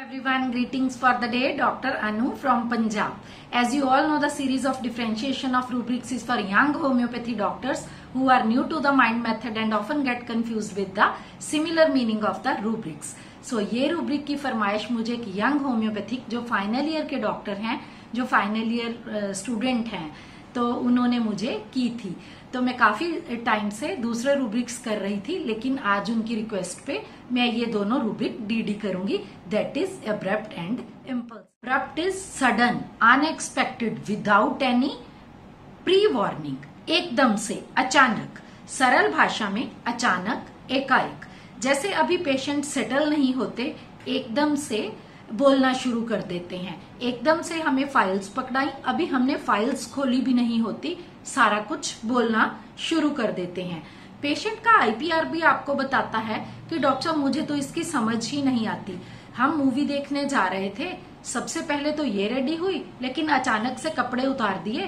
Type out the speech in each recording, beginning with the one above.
Everyone, greetings for the day. Dr. Anu from Punjab. As you all know, the series of differentiation of rubrics is for young homeopathy doctors who are new to the mind method and often get confused with the similar meaning of the rubrics. So ये rubric की फरमाइश मुझे एक young homeopathic जो final year के doctor हैं, जो final year student हैं, तो उन्होंने मुझे की थी। तो मैं काफी टाइम से दूसरे रूब्रिक्स कर रही थी, लेकिन आज उनकी रिक्वेस्ट पे मैं ये दोनों रूब्रिक डीडी करूंगी। That is abrupt and impulse. Abrupt is sudden, unexpected, without any pre warning, एकदम से, अचानक। सरल भाषा में अचानक, एकाएक। जैसे अभी पेशेंट सेटल नहीं होते, एकदम से बोलना शुरू कर देते हैं। एकदम से हमें फाइल्स पकड़ाई, अभी हमने फाइल्स खोली भी नहीं होती, सारा कुछ बोलना शुरू कर देते हैं। पेशेंट का आईपीआर भी आपको बताता है कि डॉक्टर साहब मुझे तो इसकी समझ ही नहीं आती। हम मूवी देखने जा रहे थे, सबसे पहले तो ये रेडी हुई, लेकिन अचानक से कपड़े उतार दिए,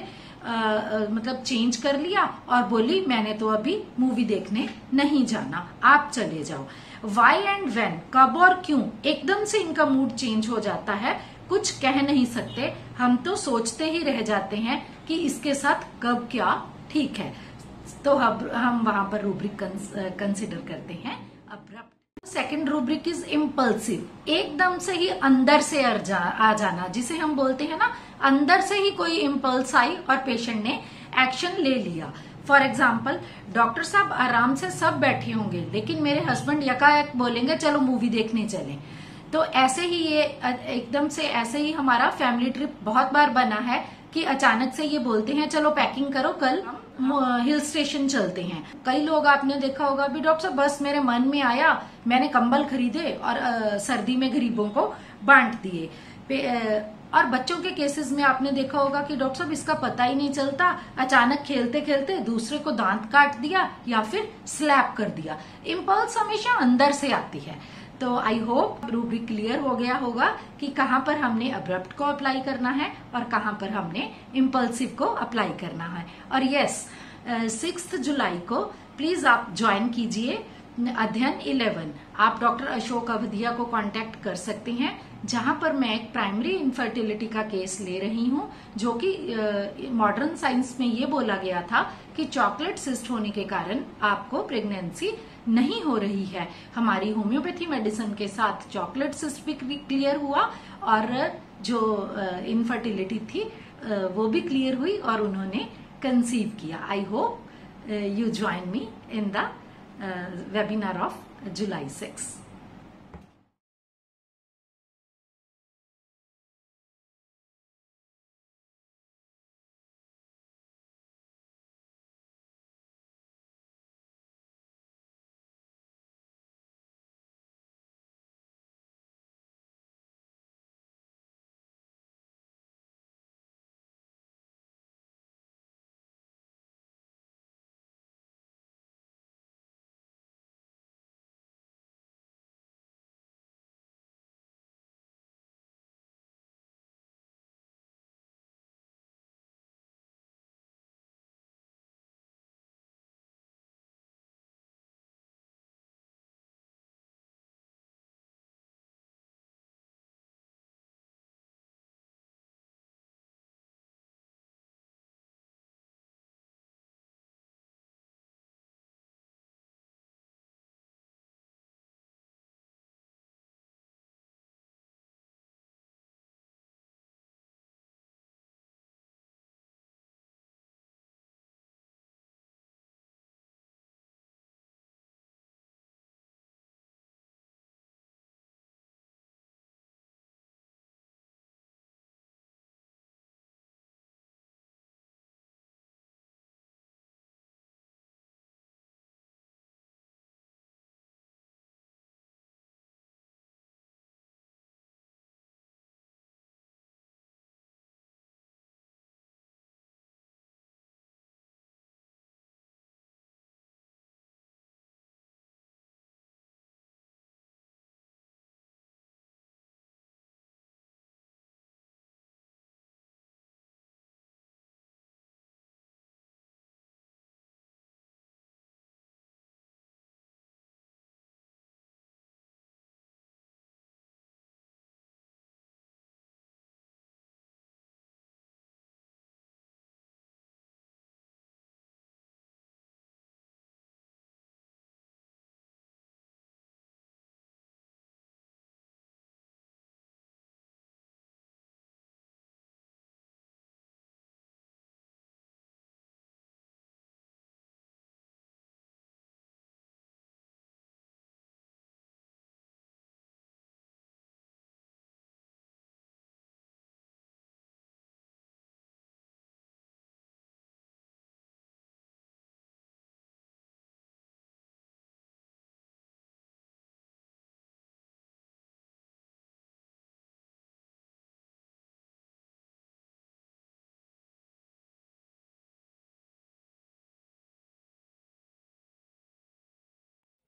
मतलब चेंज कर लिया और बोली मैंने तो अभी मूवी देखने नहीं जाना, आप चले जाओ। वाई एंड वेन, कब और क्यों, एकदम से इनका मूड चेंज हो जाता है, कुछ कह नहीं सकते। हम तो सोचते ही रह जाते हैं कि इसके साथ कब क्या ठीक है। तो हम वहां पर रूब्रिक कंसिडर करते हैं abrupt. Second rubric is impulsive, एकदम से ही अंदर से आ जाना, जिसे हम बोलते हैं ना, अंदर से ही कोई इम्पल्स आई और पेशेंट ने एक्शन ले लिया। फॉर एग्जाम्पल, डॉक्टर साहब आराम से सब बैठे होंगे, लेकिन मेरे हस्बैंड यकायक बोलेंगे चलो मूवी देखने चलें। तो ऐसे ही ये एकदम से, ऐसे ही हमारा फैमिली ट्रिप बहुत बार बना है कि अचानक से ये बोलते हैं चलो पैकिंग करो, कल हिल स्टेशन चलते हैं। कई लोग आपने देखा होगा भी, डॉक्टर साहब बस मेरे मन में आया, मैंने कंबल खरीदे और सर्दी में गरीबों को बांट दिए। और बच्चों के केसेस में आपने देखा होगा कि डॉक्टर साहब इसका पता ही नहीं चलता, अचानक खेलते खेलते दूसरे को दांत काट दिया या फिर स्लैप कर दिया। इम्पल्स हमेशा अंदर से आती है। तो आई होप रूब्रिक क्लियर हो गया होगा कि कहाँ पर हमने अब्रप्ट को अप्लाई करना है और कहाँ पर हमने इम्पल्सिव को अप्लाई करना है। और यस, 6 जुलाई को प्लीज आप ज्वाइन कीजिए अध्ययन 11। आप डॉक्टर अशोक अवधिया को कांटेक्ट कर सकते हैं, जहां पर मैं एक प्राइमरी इनफर्टिलिटी का केस ले रही हूं, जो कि मॉडर्न साइंस में ये बोला गया था कि चॉकलेट सिस्ट होने के कारण आपको प्रेगनेंसी नहीं हो रही है। हमारी होम्योपैथी मेडिसिन के साथ चॉकलेट सिस्ट भी क्लियर हुआ और जो इनफर्टिलिटी थी वो भी क्लियर हुई और उन्होंने कंसीव किया। I hope you join me in the webinar of July 6.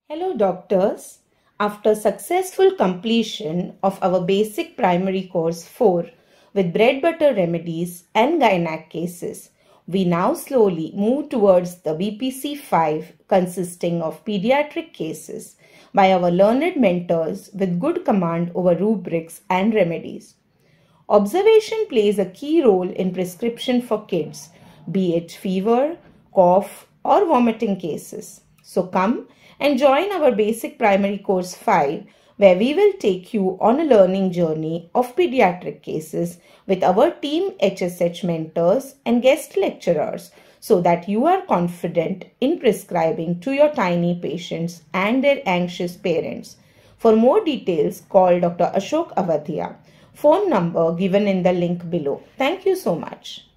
Hello doctors. After successful completion of our basic primary course 4 with bread butter remedies and gynac cases, we now slowly move towards the BPC 5 consisting of pediatric cases by our learned mentors with good command over rubrics and remedies. Observation plays a key role in prescription for kids, be it fever, cough, or vomiting cases. So come and join our basic primary course 5, where we will take you on a learning journey of pediatric cases with our team HSH mentors and guest lecturers, so that you are confident in prescribing to your tiny patients and their anxious parents. For more details, call Dr. Ashok Avadia. Phone number given in the link below. Thank you so much.